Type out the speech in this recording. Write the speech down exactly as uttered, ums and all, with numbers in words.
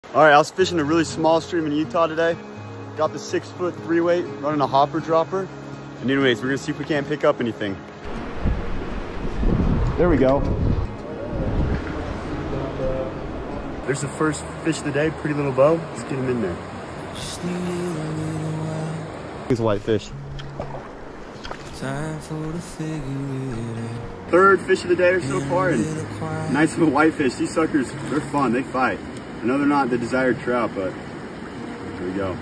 All right, I was fishing a really small stream in Utah today. Got the six foot three weight, running a hopper dropper. And anyways, we're gonna see if we can't pick up anything. There we go. There's the first fish of the day, pretty little bow. Let's get him in there. He's a white fish. Third fish of the day so far, and nice little white fish. These suckers, they're fun, they fight. I know they're not the desired trout, but here we go.